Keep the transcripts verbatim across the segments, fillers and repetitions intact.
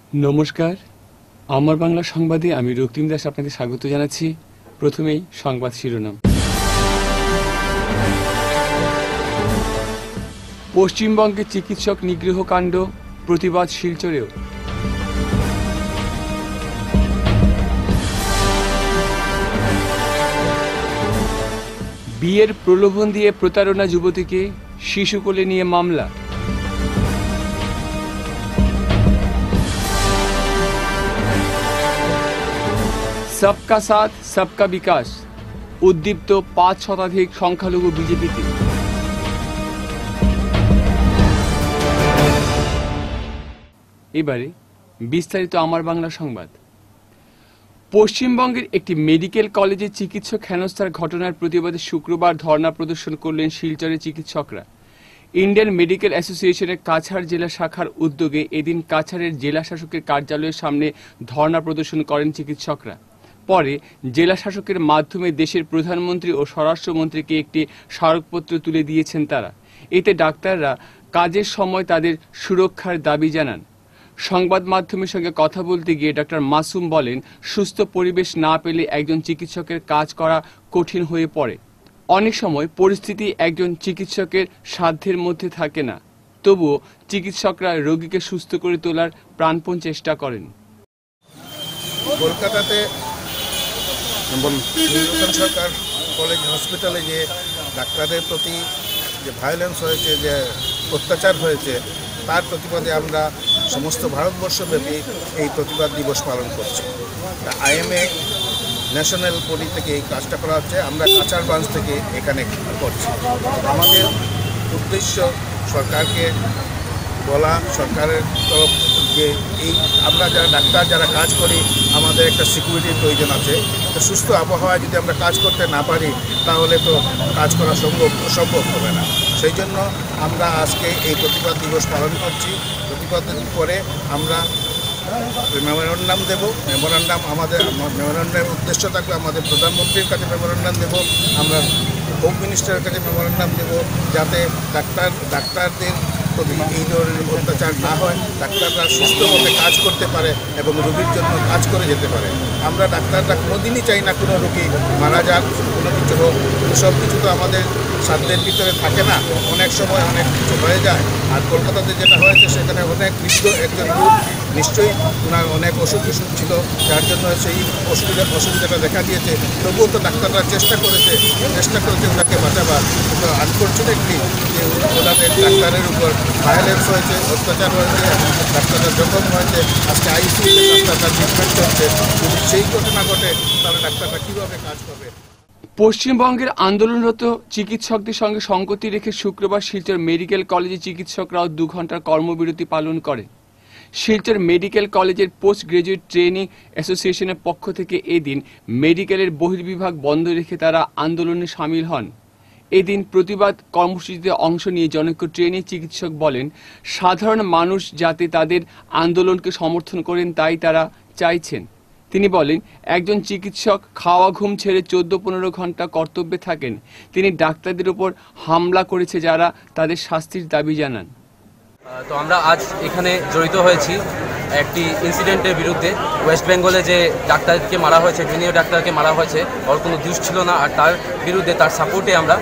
নমস্কার, আমার বাংলা সংবাদে আমি রক্তিম দাস আপনাকে স্বাগত জানাচ্ছি। প্রথমেই সংবাদ শিরোনাম। পশ্চিমবঙ্গে চিকিৎসক নিগ্রহ কাণ্ড, প্রতিবাদ শিলচরেও। বিয়ের প্রলোভন দিয়ে প্রতারণা যুবতীকে শিশু কোলে নিয়ে মামলা। सबका साथ सबका विकास, উদ্দীপ্ত পাঁচ শতাধিক সংখ্যালঘু বিজেপিতে। এবারে বিস্তারিত আমার বাংলা সংবাদ। পশ্চিমবঙ্গের একটি মেডিকেল কলেজে চিকিৎসক হেনস্থার ঘটনার প্রতিবাদে শুক্রবার ধর্ণা প্রদর্শন করলেন শিলচরের চিকিৎসকরা। ইন্ডিয়ান মেডিকেল অ্যাসোসিয়েশনের কাছাড় জেলা শাখার উদ্যোগে এদিন কাছাড়ের জেলা শাসকের কার্যালয়ের সামনে ধর্ণা প্রদর্শন করেন চিকিৎসকরা। পরে জেলা শাসকের মাধ্যমে দেশের প্রধানমন্ত্রী ও স্বরাষ্ট্রমন্ত্রীকে একটি স্মারকপত্র তুলে দিয়েছেন তারা। এতে ডাক্তাররা কাজের সময় তাদের সুরক্ষার দাবি জানান। সংবাদ মাধ্যমের সঙ্গে কথা বলতে গিয়ে ডাক্তার মাসুম বলেন, সুস্থ পরিবেশ না পেলে একজন চিকিৎসকের কাজ করা কঠিন হয়ে পড়ে। অনেক সময় পরিস্থিতি একজন চিকিৎসকের সাধ্যের মধ্যে থাকে না, তবুও চিকিৎসকরা রোগীকে সুস্থ করে তোলার প্রাণপণ চেষ্টা করেন। কলকাতাতে সরকার কলেজ হসপিটালে যে ডাক্তারদের প্রতি যে ভায়োলেন্স হয়েছে, যে অত্যাচার হয়েছে, তার প্রতিবাদে আমরা সমস্ত ভারতবর্ষব্যাপী এই প্রতিবাদ দিবস পালন করছি। আইএমএ ন্যাশনাল বডি থেকে এই কাজটা করা হচ্ছে, আমরা কাছাড় ব্রাঞ্চ থেকে এখানে করছি। আমাদের উদ্দেশ্য সরকারকে বলা, সরকারের তরফ যে এই আমরা যারা ডাক্তার যারা কাজ করি, আমাদের একটা সিকিউরিটির প্রয়োজন আছে। তো সুস্থ আবহাওয়ায় যদি আমরা কাজ করতে না পারি তাহলে তো কাজ করা সম্ভব সম্ভব হবে না। সেই জন্য আমরা আজকে এই প্রতিবাদ দিবস পালন করছি। প্রতিবাদের পরে আমরা মেমোরান্ডাম দেব। মেমোরান্ডাম আমাদের মেমোরান্ডামের উদ্দেশ্য থাকবে আমাদের প্রধানমন্ত্রীর কাছে মেমোরান্ডাম দেব, আমরা হোম মিনিস্টারের কাছে মেমোরান্ডাম দেব, যাতে ডাক্তার ডাক্তারদের প্রতি এই ধরনের অত্যাচার না হয়, ডাক্তাররা সুস্থভাবে কাজ করতে পারে এবং রোগীর জন্য কাজ করে যেতে পারে। আমরা ডাক্তাররা কোনোদিনই চাই না কোনো রোগী মারা যাক, কোনো কিছু হোক। সব কিছু তো আমাদের সাধ্যের ভিতরে থাকে না, অনেক সময় অনেক কিছু হয়ে যায়। আর কলকাতাতে যেটা হয়েছে সেখানে অনেক বৃদ্ধ একজন লোক, নিশ্চয়ই ওনার অনেক অসুখ বিসুখ ছিল, যার জন্য সেই অসুবিধা অসুবিধাটা দেখা দিয়েছে। তবুও তো ডাক্তাররা চেষ্টা করেছে চেষ্টা করেছে ওনাকে বাঁচাবার। কিন্তু আনফর্চুনেটলি যে ওনাদের ডাক্তারের উপর ভায়োলেন্স হয়েছে, অত্যাচার হয়েছে এবং ডাক্তাররা জখম হয়েছে। আজকে আইসিইউতে ডাক্তাররা ট্রিটমেন্ট চলছে। যদি সেই ঘটনা ঘটে তাহলে ডাক্তাররা কীভাবে কাজ করবে? পশ্চিমবঙ্গের আন্দোলনরত চিকিৎসকদের সঙ্গে সংগতি রেখে শুক্রবার শিলচর মেডিকেল কলেজে চিকিৎসকরাও দু ঘন্টার কর্মবিরতি পালন করে। শিলচর মেডিকেল কলেজের পোস্ট গ্রাজুয়েট ট্রেনিং অ্যাসোসিয়েশনের পক্ষ থেকে এদিন মেডিকেলের বহির্বিভাগ বন্ধ রেখে তারা আন্দোলনে সামিল হন। এদিন প্রতিবাদ কর্মসূচিতে অংশ নিয়ে জনৈক ট্রেনি চিকিৎসক বলেন, সাধারণ মানুষ যাতে তাদের আন্দোলনকে সমর্থন করেন তাই তারা চাইছেন। তিনি বলেন, একজন চিকিৎসক খাওয়া ঘুম ছেড়ে চোদ্দ পনেরো ঘন্টা কর্তব্যে থাকেন। তিনি ডাক্তারদের উপর হামলা করেছে যারা তাদের শাস্তির দাবি জানান। তো আমরা আজ এখানে জড়িত হয়েছি একটি ইনসিডেন্টের বিরুদ্ধে। ওয়েস্ট বেঙ্গলে যে ডাক্তারকে মারা হয়েছে, জুনিয়র ডাক্তারকে মারা হয়েছে, ওর কোনো দোষ ছিল না। আর তার বিরুদ্ধে তার সাপোর্টে আমরা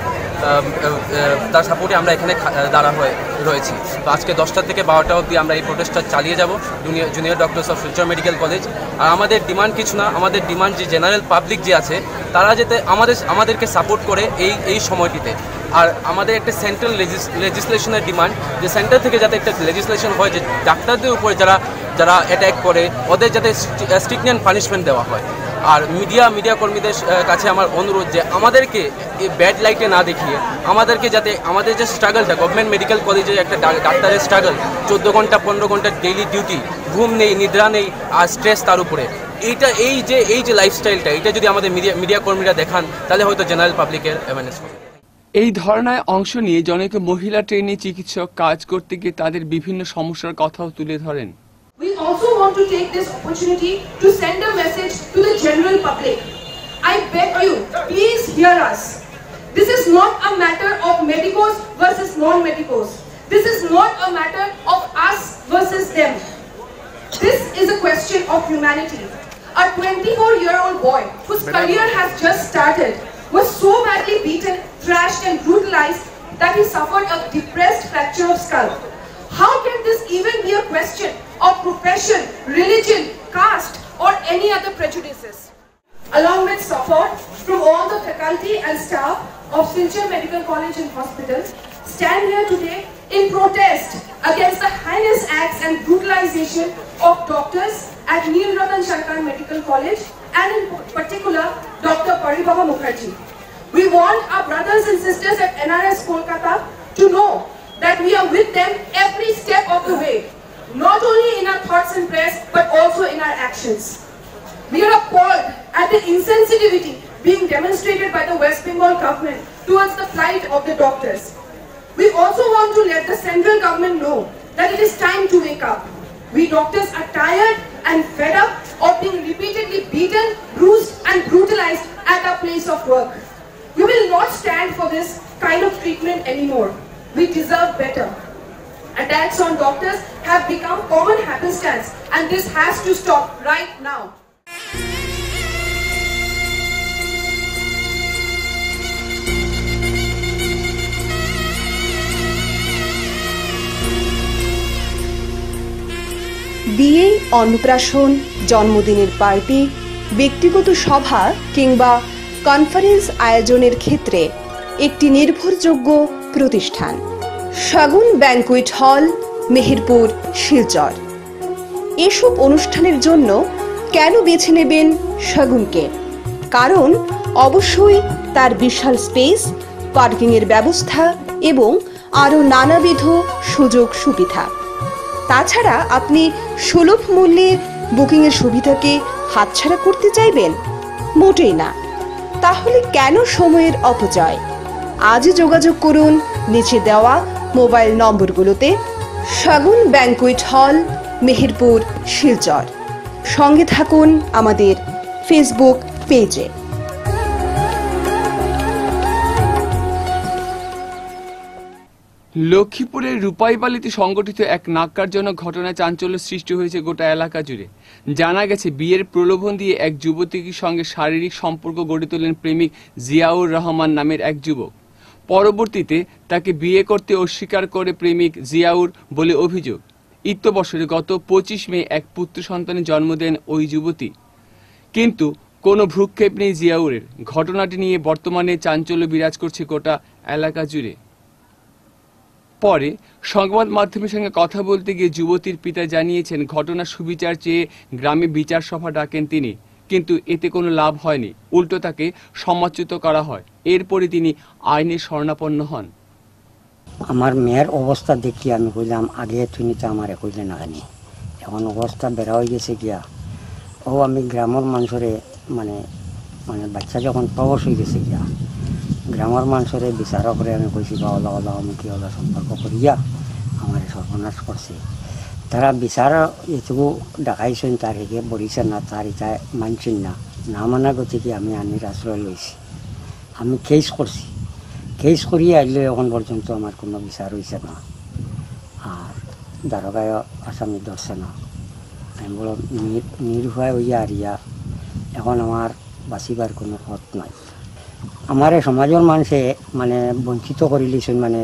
তার সাপোর্টে আমরা এখানে দাঁড়া হয়ে রয়েছি। তো আজকে দশটা থেকে বারোটা অবধি আমরা এই প্রোটেস্টটা চালিয়ে যাব junior junior doctors of Silchar medical college. আর আমাদের ডিমান্ড কিছু না, আমাদের ডিমান্ড যে জেনারেল পাবলিক যে আছে তারা যাতে আমাদের আমাদেরকে সাপোর্ট করে এই এই সময়টিতে। আর আমাদের একটা সেন্ট্রাল লেজিসলেশনের ডিমান্ড, যে সেন্টার থেকে যাতে একটা লেজিসলেশন হয় যে ডাক্তারদের উপরে যারা যারা অ্যাট্যাক করে ওদের যাতে স্ট্রিকনেন্ট পানিশমেন্ট দেওয়া হয়। আর মিডিয়া মিডিয়া কর্মীদের কাছে আমার অনুরোধ যে আমাদেরকে এই ব্যাড লাইটে না দেখিয়ে আমাদেরকে যাতে আমাদের যে স্ট্রাগলটা গভর্নমেন্ট মেডিকেল কলেজের একটা ডাক্তারের স্ট্রাগল, চোদ্দো ঘন্টা পনেরো ঘন্টা ডেইলি ডিউটি, ঘুম নেই, নিদ্রা নেই, আর স্ট্রেস তার উপরে, এইটা এই যে এই যে লাইফস্টাইলটা এটা যদি আমাদের মিডিয়া মিডিয়া কর্মীরা দেখান তাহলে হয়তো জেনারেল পাবলিকের অ্যাওয়ারনেস হবে। এই ধর্নায় অংশ নিয়ে জনৈক মহিলা ট্রেনি চিকিৎসক কাজ করতে গিয়ে তাদের বিভিন্ন সমস্যার কথাও তুলে ধরেন। We also want to take this opportunity to send a message to the general public. I beg you, please hear us. This is not a matter of medicos versus non-medicos. This is not a matter of us versus them. This is a question of humanity. A twenty-four-year-old boy whose career has just started was so badly beaten, thrashed and brutalized that he suffered a depressed fracture of skull. How can this even be a question of profession, religion, caste or any other prejudices? Along with support from all the faculty and staff of Silchar Medical College and Hospital, stand here today in protest against the heinous acts and brutalization of doctors at Neel Ratan Sarkar Medical College and in particular Doctor Paribaba Mukherjee. We want our brothers and sisters at N R S Kolkata to know that we are with them every step of the way, not only in our thoughts and prayers but also in our actions. We are appalled at the insensitivity being demonstrated by the West Bengal government towards the plight of the doctors. We also want to let the central government know that it is time to wake up. We doctors are tired and fed up of being repeatedly beaten, bruised and brutalized at our place of work. We will not stand for this kind of treatment anymore. We deserve better. Attacks on doctors have become common happenstance and this has to stop right now. বিয়ে, অন্নপ্রাশন, জন্মদিনের party, ব্যক্তিগত সভা কিংবা conference আয়োজনের ক্ষেত্রে একটি নির্ভরযোগ্য প্রতিষ্ঠান শাগুন ব্যাংকুয়েট হল, মেহেরপুর, শিলচর। এসব অনুষ্ঠানের জন্য কেন বেছে নেবেন শাগুনকে? কারণ অবশ্যই তার বিশাল স্পেস, পার্কিংয়ের ব্যবস্থা এবং আরও নানাবিধ সুযোগ সুবিধা। তাছাড়া আপনি সুলভ মূল্যে বুকিংয়ের সুবিধাকে হাতছাড়া করতে চাইবেন? মোটেই না। তাহলে কেন সময়ের অপচয়? আজই যোগাযোগ করুন নিচে দেওয়া মোবাইল নম্বরগুলোতে। শাগুন ব্যাংকুয়েট হল, মেহেরপুর, শিলচর। সঙ্গে থাকুন আমাদের ফেসবুক পেজে। লক্ষ্মীপুরের রূপাইবালিতে সংগঠিত এক ন্যাক্কারজনক ঘটনায় চাঞ্চল্য সৃষ্টি হয়েছে গোটা এলাকা জুড়ে। জানা গেছে, বিয়ের প্রলোভন দিয়ে এক যুবতীর সঙ্গে শারীরিক সম্পর্ক গড়ে তোলেন প্রেমিক জিয়াউর রহমান নামের এক যুবক। পরবর্তীতে তাকে বিয়ে করতে অস্বীকার করে প্রেমিক জিয়াউর বলে অভিযোগ। ইত্যবসরে গত পঁচিশ মে এক পুত্র সন্তানের জন্ম দেন ওই যুবতী, কিন্তু কোনো ভ্রুক্ষেপ নেই জিয়াউরের। ঘটনাটি নিয়ে বর্তমানে চাঞ্চল্য বিরাজ করছে গোটা এলাকা জুড়ে। পরে সংবাদ মাধ্যমের সঙ্গে কথা বলতে গিয়ে যুবতীর পিতা জানিয়েছেন, ঘটনার সুবিচার চেয়ে গ্রামে বিচার সভা ডাকেন তিনি, কিন্তু এতে কোনো লাভ হয়নি, উল্টো তাকে সমাজচ্যুত করা হয়। এরপরে তিনি আইনের শরণাপন্ন হন। আমার মেয়ের অবস্থা দেখি আমি কইলাম আগে তুমি তো আমার কইলে না জানি, এখন অবস্থা বেড়া হয়ে গেছে গিয়া। ও আমি গ্রামের মানুষরে মানে মানে বাচ্চা যখন প্রবশ হয়ে গেছে গিয়া, গ্রামের মানুষরে বিচার করে আমি কইছি বা ওলা ওলা অমুকি ওলা সম্পর্ক করিয়া আমার সর্বনাশ করছে। তারা বিচার এটুকু ডাকাইছেন, তার হেগে বলিছে না, তার এটা মানছেন না, না মানা গতিকে আমি আনির আশ্রয় লইছি। আমি কেস করছি, কেস করিয়ে আইলে এখন পর্যন্ত আমার কোনো বিচার হয়েছে না, আর দারোগায় আসামি ধরছে না। আমি বলো নির্ভয় হইয়া আরিয়া এখন আমার বাঁচিবার কোনো পথ নাই। আমার সমাজের মানুষে মানে বঞ্চিত করে লিছেন, মানে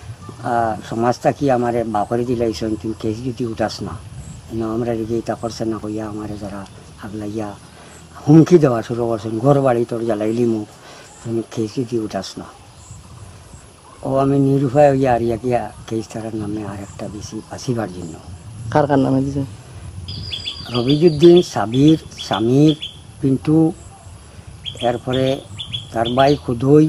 সমাজটা কি আমার বা করে দিলাইছেন, তুই কেস যদি উঠাস না, আমরা রেগে এটা করছে না কইয়া আমার যারা আগলাইয়া হুমকি দেওয়া শুরু করছেন, ঘর বাড়ি তোর জ্বালাইলি মুখ, তুমি কেস যদি উঠাস না। ও আমি নিরুপায় হইয়া আরিয়া গিয়া কেস তারার নামে আর একটা বেশি বাঁচিবার জন্য। কার কার নামে দিছে? রবিজুদ্দিন, সাবির, সামির, পিন্টু, এরপরে তার ভাই খুদই,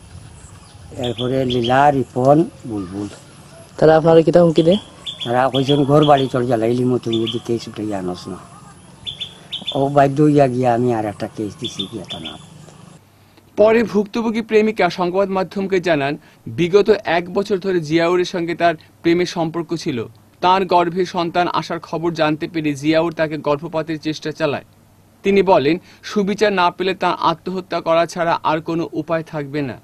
এরপরে লীলা, রিপন, বুলবুল। তারা আপনারা কিতা হুমকি দেয়? তারা কইছেন ঘর বাড়ি তোর জ্বালাইলি মতো যদি কেস উঠে আনস না। ও বাধ্য হইয়া গিয়া আমি আর একটা কেস দিছি গিয়া থানা। পরে ভুক্তভোগী প্রেমিকা সংবাদ মাধ্যমকে জানান, বিগত এক বছর ধরে জিয়াউরের সঙ্গে তার প্রেমের সম্পর্ক ছিল। তার গর্ভে সন্তান আসার খবর জানতে পেরে জিয়াউর তাকে গর্ভপাতের চেষ্টা চালায়। তিনি বলেন, সুবিচার না পেলে তার আত্মহত্যা করা ছাড়া আর কোনো উপায় থাকবে না।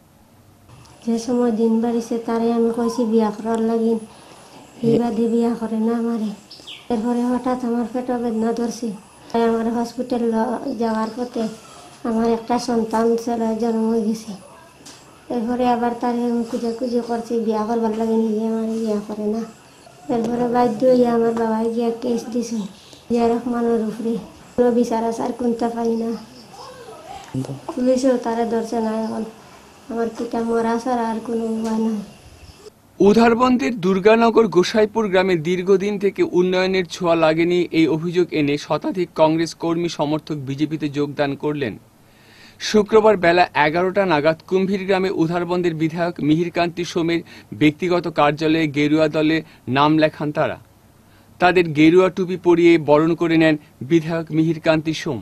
যে সময় দিন বাড়িছে তারে আমি কইছি বিয়া করার লাগি, বিবাদে বিয়া করে না আমারে। এরপরে হঠাৎ আমার পেটে বেদনা ধরছে। আমার হসপিটাল যাওয়ার পথে আমার একটা সন্তান ছেলে জন্ম হয়ে গেছে। এরপরে আবার তার খুঁজে খুঁজে করছে, বিয়া করবার লাগে নিজে আমার বিয়া করে না। এরপরে বাধ্য হয়ে আমার বাবাই গিয়া কেস দিছে জিয়া রহমানের উপরে। কোনো বিচার আচার কোনটা পাই না, পুলিশও তারা ধরছে না। এখন আমার পিতা মরা ছাড়া আর কোনো উপায় নাই। উধারবন্দের দুর্গানগর গোসাইপুর গ্রামে দীর্ঘদিন থেকে উন্নয়নের ছোঁয়া লাগেনি এই অভিযোগ এনে শতাধিক কংগ্রেস কর্মী সমর্থক বিজেপিতে যোগদান করলেন। শুক্রবার বেলা এগারোটা নাগাদ কুম্ভীর গ্রামে উধারবন্দের বিধায়ক মিহিরকান্তি সোমের ব্যক্তিগত কার্যালয়ে গেরুয়া দলে নাম লেখান তারা। তাদের গেরুয়া টুপি পরিয়ে বরণ করে নেন বিধায়ক মিহিরকান্তি সোম।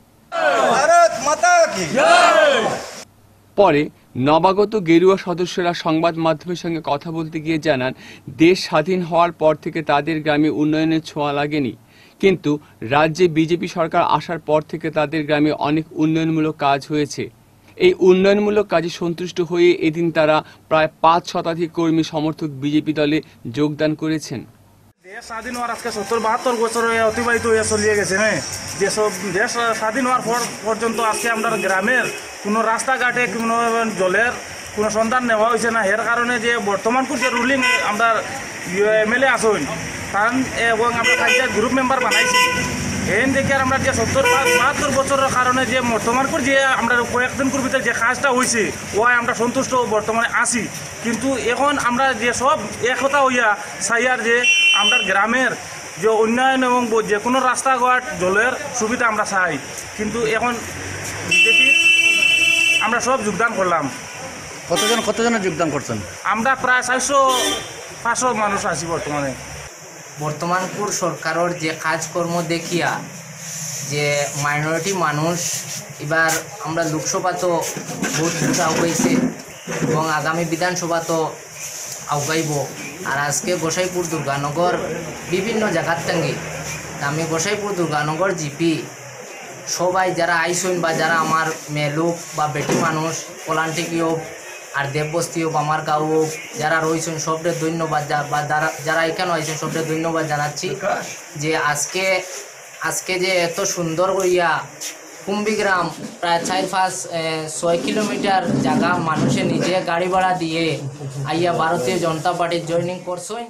পরে নবাগত গেরুয়া সদস্যরা সংবাদ মাধ্যমের সঙ্গে কথা বলতে গিয়ে জানান, দেশ স্বাধীন হওয়ার পর থেকে তাদের গ্রামে উন্নয়নের ছোঁয়া লাগেনি, কিন্তু রাজ্যে বিজেপি সরকার আসার পর থেকে তাদের গ্রামে অনেক উন্নয়নমূলক কাজ হয়েছে। এই উন্নয়নমূলক কাজে সন্তুষ্ট হয়ে এদিন তারা প্রায় পাঁচ শতাধিক কর্মী সমর্থক বিজেপি দলে যোগদান করেছেন। দেশ স্বাধীন হওয়ার আজকে সত্তর বাহাত্তর বছর অতিবাহিত হয়ে চলিয়ে গেছে। হ্যাঁ, যেসব দেশ স্বাধীন হওয়ার পর পর্যন্ত আজকে আমরা গ্রামের কোনো রাস্তাঘাটে কোনো জলের কোনো সন্ধান নেওয়া হয়েছে না। এর কারণে যে বর্তমান যে রুলিং আমরা এম এল এ আসুন কারণ এবং আমরা পঞ্চায়েত গ্রুপ মেম্বার বানাইছি, এন দেখে আমরা যে সত্তর বাহাত্তর বছরের কারণে যে বর্তমান যে আমরা কয়েকদিন পূর্বে যে কাজটা হয়েছে ওয়াই আমরা সন্তুষ্ট বর্তমানে আছি। কিন্তু এখন আমরা যে সব একতা হইয়া চাইয়ার যে আমরা গ্রামের যে উন্নয়ন এবং যে কোনো রাস্তাঘাট জলের সুবিধা আমরা চাই, কিন্তু এখন বিজেপি আমরা সব যোগদান করলাম। কতজন কতজনের যোগদান করছেন? আমরা প্রায় চারশো পাঁচশো মানুষ আছি বর্তমানে। বর্তমানপুর সরকারের যে কাজকর্ম দেখিয়া যে মাইনরিটি মানুষ এবার আমরা লোকসভা তো ভোট আগাইছে এবং আগামী বিধানসভা তো আগাইব। আর আজকে গোসাইপুর দুর্গানগর বিভিন্ন জায়গার থেকে আমি গোসাইপুর দুর্গানগর জিপি সবাই যারা আইসইন বা যারা আমার মেয়ে লোক বা বেটি মানুষ পলান্টিকি হোক আর দেববস্তি হোক আমার গাঁও হোক যারা রয়েছেন সবরে ধন্যবাদ, বা যারা যারা এখানে হয়েছেন সবরে ধন্যবাদ জানাচ্ছি যে আজকে আজকে যে এত সুন্দর করিয়া কুম্ভীগ্রাম প্রায় চার পাঁচ ছয় কিলোমিটার জায়গা মানুষে নিজে গাড়ি ভাড়া দিয়ে আইয়া ভারতীয় জনতা পার্টির জয়েনিং করছেন।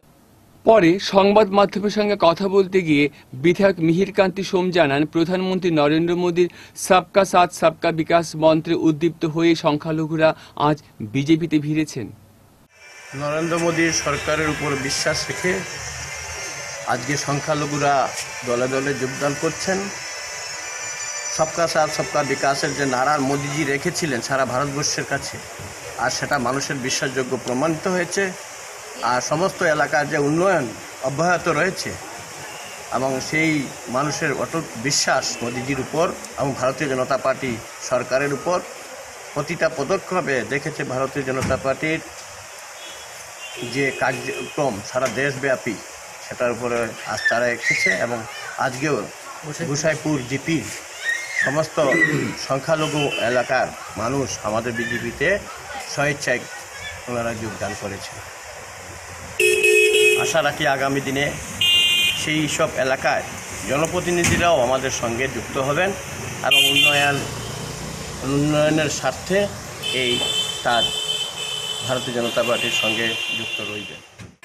পরে সংবাদ মাধ্যমের সঙ্গে কথা বলতে গিয়ে বিধায়ক মিহিরকান্তি সোম জানান, প্রধানমন্ত্রী নরেন্দ্র মোদীর সবকা সাথ সবকা বিকাশ মন্ত্রে উদ্দীপ্ত হয়ে সংখ্যালঘুরা আজ বিজেপিতে ভিড়েছেন। নরেন্দ্র মোদীর সরকারের উপর বিশ্বাস রেখে আজকে সংখ্যালঘুরা দলে দলে যোগদান করছেন। সবকা সাথ সবকা বিকাশের যে নারা মোদীজি রেখেছিলেন সারা ভারতবর্ষের কাছে, আর সেটা মানুষের বিশ্বাসযোগ্য প্রমাণিত হয়েছে। আর সমস্ত এলাকার যে উন্নয়ন অব্যাহত রয়েছে এবং সেই মানুষের অটুট বিশ্বাস মোদীজির উপর এবং ভারতীয় জনতা পার্টি সরকারের উপর প্রতিটা পদক্ষেপে দেখেছে ভারতীয় জনতা পার্টির যে কার্যক্রম সারা দেশব্যাপী সেটার উপরে আস্থা রেখেছে। এবং আজকেও গোসাইপুর জিপির সমস্ত সংখ্যালঘু এলাকার মানুষ আমাদের বিজেপিতে স্বেচ্ছায় ওনারা যোগদান করেছে। আশা রাখি আগামী দিনে সেই সব এলাকায় জনপ্রতিনিধিরাও আমাদের সঙ্গে যুক্ত হবেন এবং উন্নয়ন উন্নয়নের স্বার্থে এই কাজ ভারতীয় জনতা পার্টির সঙ্গে যুক্ত রইবেন।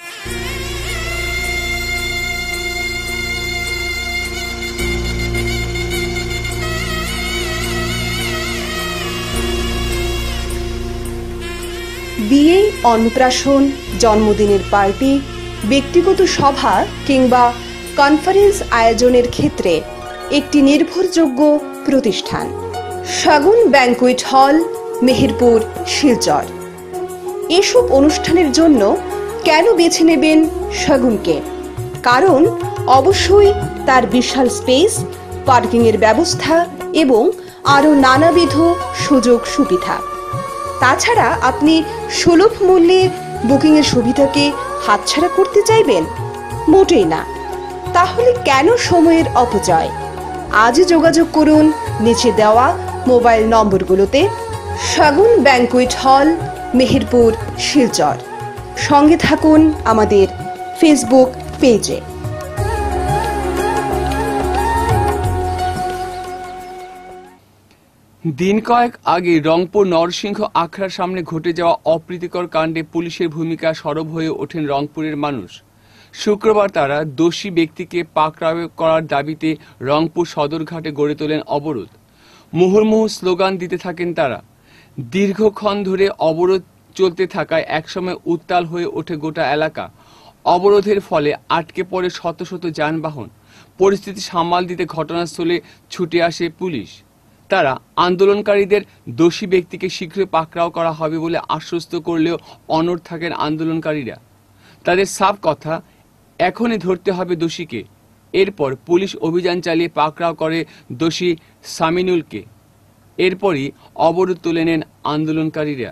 বিয়ে, অন্নপ্রাশন, জন্মদিনের পার্টি, ব্যক্তিগত সভা কিংবা কনফারেন্স আয়োজনের ক্ষেত্রে একটি নির্ভরযোগ্য প্রতিষ্ঠান শাগুন ব্যাংকুয়েট হল, মেহেরপুর, শিলচর। এসব অনুষ্ঠানের জন্য কেন বেছে নেবেন শাগুনকে? কারণ অবশ্যই তার বিশাল স্পেস, পার্কিংয়ের ব্যবস্থা এবং আরও নানাবিধ সুযোগ সুবিধা। তাছাড়া আপনি সুলভ মূল্যে বুকিংয়ের সুবিধাকে হাতছাড়া করতে চাইবেন? মোটেই না। তাহলে কেন সময়ের অপচয়? আজই যোগাযোগ করুন নিচে দেওয়া মোবাইল নম্বরগুলোতে। শাগুন ব্যাংকুয়েট হল, মেহেরপুর, শিলচর। সঙ্গে থাকুন আমাদের ফেসবুক পেজে। দিন কয়েক আগে রংপুর নরসিংহ আখড়ার সামনে ঘটে যাওয়া অপ্রীতিকর কাণ্ডে পুলিশের ভূমিকা সরব হয়ে ওঠেন রংপুরের মানুষ। শুক্রবার তারা দোষী ব্যক্তিকে পাকড়াও করার দাবিতে রংপুর সদরঘাটে গড়ে তোলেন অবরোধ। মুহুর্মুহু স্লোগান দিতে থাকেন তারা। দীর্ঘক্ষণ ধরে অবরোধ চলতে থাকায় একসময় উত্তাল হয়ে ওঠে গোটা এলাকা। অবরোধের ফলে আটকে পড়ে শত শত যানবাহন। পরিস্থিতি সামাল দিতে ঘটনাস্থলে ছুটে আসে পুলিশ। তারা আন্দোলনকারীদের দোষী ব্যক্তিকে শীঘ্রই পাকড়াও করা হবে বলে আশ্বস্ত করলেও অনড় থাকেন আন্দোলনকারীরা। তাদের সাফ কথা, এখনই ধরতে হবে দোষীকে। এরপর পুলিশ অভিযান চালিয়ে পাকড়াও করে দোষী সামিনুলকে। এরপরই অবরোধ তুলে নেন আন্দোলনকারীরা।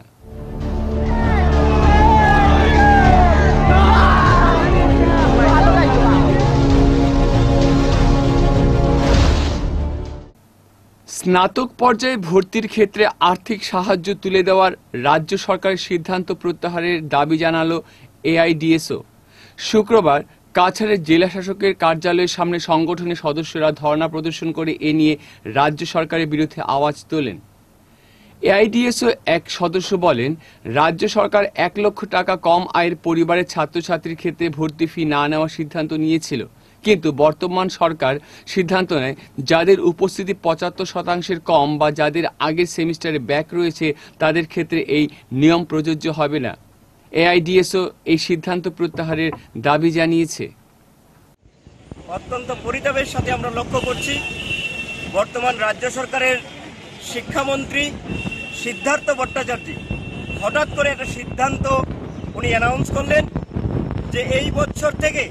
স্নাতক পর্যায়ে ভর্তির ক্ষেত্রে আর্থিক সাহায্য তুলে দেওয়ার রাজ্য সরকারের সিদ্ধান্ত প্রত্যাহারের দাবি জানালো এআইডিএসও। শুক্রবার কাছাড়ের জেলা শাসকের কার্যালয়ের সামনে সংগঠনের সদস্যরা ধর্ণা প্রদর্শন করে এ নিয়ে রাজ্য সরকারের বিরুদ্ধে আওয়াজ তোলেন। এআইডিএসও এক সদস্য বলেন, রাজ্য সরকার এক লক্ষ টাকা কম আয়ের পরিবারের ছাত্রছাত্রীর ক্ষেত্রে ভর্তি ফি না নেওয়ার সিদ্ধান্ত নিয়েছিল, কিন্তু বর্তমান সরকার সিদ্ধান্ত নেয় যাদের উপস্থিতি পঁচাত্তর শতাংশের কম বা যাদের আগের সেমিস্টারে ব্যাক রয়েছে তাদের ক্ষেত্রে এই নিয়ম প্রযোজ্য হবে না। এআইডিএসও এই সিদ্ধান্ত প্রত্যাহারের দাবি জানিয়েছে। অত্যন্ত পরিতাপের সাথে আমরা লক্ষ্য করছি, বর্তমান রাজ্য সরকারের শিক্ষামন্ত্রী সিদ্ধার্থ ভট্টাচার্য হঠাৎ করে একটা সিদ্ধান্ত উনি অ্যানাউন্স করলেন যে এই বছর থেকে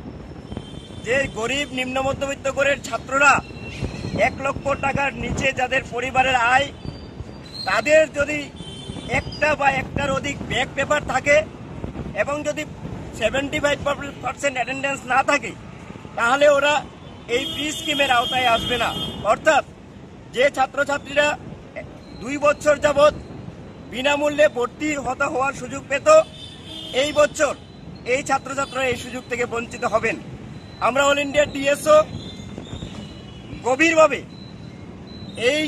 যে গরিব নিম্ন মধ্যবিত্ত ঘরের ছাত্ররা এক লক্ষ টাকার নিচে যাদের পরিবারের আয়, তাদের যদি একটা বা একটার অধিক ব্যাক পেপার থাকে এবং যদি সেভেন্টি ফাইভ পার্সেন্ট অ্যাটেন্ডেন্স না থাকে, তাহলে ওরা এই ফি স্কিমের আওতায় আসবে না। অর্থাৎ যে ছাত্রছাত্রীরা দুই বছর যাবৎ বিনামূল্যে ভর্তি হতে হওয়ার সুযোগ পেত, এই বছর এই ছাত্রছাত্রীরা এই সুযোগ থেকে বঞ্চিত হবেন। আমরা অল ইন্ডিয়া ডিএসও গভীরভাবে এই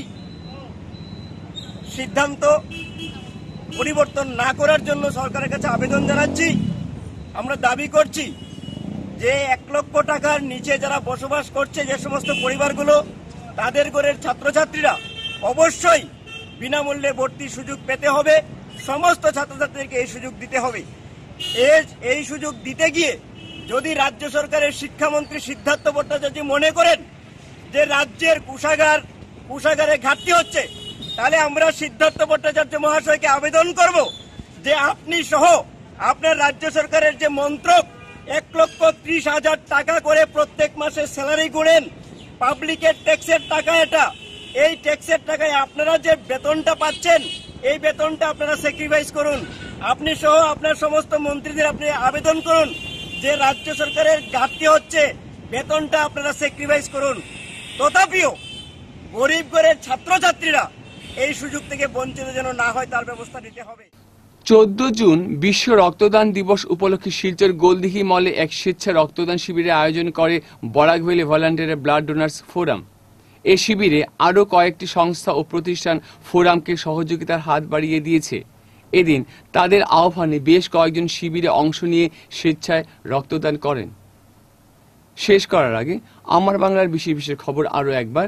সিদ্ধান্ত পরিবর্তন না করার জন্য সরকারের কাছে আবেদন জানাচ্ছি। আমরা দাবি করছি যে এক লক্ষ টাকার নিচে যারা বসবাস করছে যে সমস্ত পরিবারগুলো, তাদের ঘরের ছাত্রছাত্রীরা অবশ্যই বিনামূল্যে ভর্তির সুযোগ পেতে হবে। সমস্ত ছাত্রছাত্রীকে এই সুযোগ দিতে হবে। এই সুযোগ দিতে গিয়ে যদি রাজ্য সরকারের শিক্ষামন্ত্রী সিদ্ধার্থ ভট্টাচার্য মনে করেন যে রাজ্যের কোষাগার কোষাগারে ঘাটতি হচ্ছে, তাহলে আমরা সিদ্ধার্থ ভট্টাচার্য মহাশয়কে আবেদন করব যে আপনি সহ আপনার রাজ্য সরকারের যে মন্ত্রক এক লক্ষ ত্রিশ হাজার টাকা করে প্রত্যেক মাসে স্যালারি গুনেন, পাবলিকের ট্যাক্সের টাকা এটা, এই ট্যাক্সের টাকায় আপনারা যে বেতনটা পাচ্ছেন, এই বেতনটা আপনারা স্যাক্রিফাইস করুন। আপনি সহ আপনার সমস্ত মন্ত্রীদের আপনি আবেদন করুন যে রাজ্য সরকারের ঘাটতি হচ্ছে, বেতনটা আপনারা স্যাক্রিফাইস করুন। তথাপিও গরিব ঘরের ছাত্রছাত্রীরা এই সুযোগ থেকে বঞ্চিত যেন না হয় তার ব্যবস্থা নিতে হবে। চোদ্দ জুন বিশ্ব রক্তদান দিবস উপলক্ষে শিলচর গোলদিঘি মলে এক স্বেচ্ছা রক্তদান শিবিরের আয়োজন করে Barak valley volunteer blood donors forum. এই শিবিরে আরও কয়েকটি সংস্থা ও প্রতিষ্ঠান ফোরামকে সহযোগিতার হাত বাড়িয়ে দিয়েছে। এদিন তাদের আহ্বানে বেশ কয়েকজন শিবিরে অংশ নিয়ে স্বেচ্ছায় রক্তদান করেন। শেষ করার আগে আমার বাংলার বিশেষ বিশেষ খবর আরও একবার।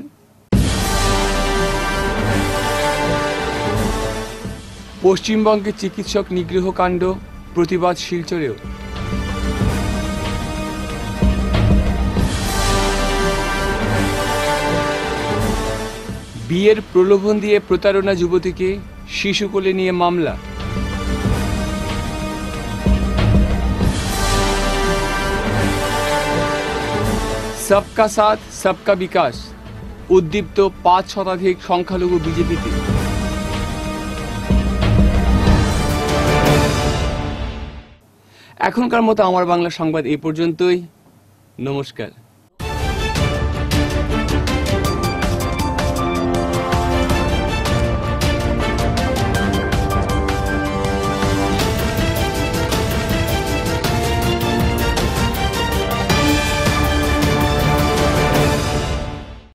পশ্চিমবঙ্গে চিকিৎসক নিগ্রহ কাণ্ড, প্রতিবাদ শিলচরেও। বিয়ের প্রলোভন দিয়ে প্রতারণা যুবতীকে শিশু কোলে নিয়ে মামলা। সবকা সাথ সবকা বিকাশ, উদ্দীপ্ত পাঁচ শতাধিক সংখ্যালঘু বিজেপিতে। এখনকার মতো আমার বাংলা সংবাদ এই পর্যন্তই। নমস্কার।